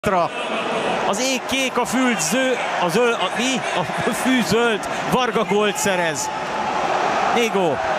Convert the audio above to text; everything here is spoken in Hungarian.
Az ég kék, a fű zöld, a fű zöld, Varga gólt szerez. Négó.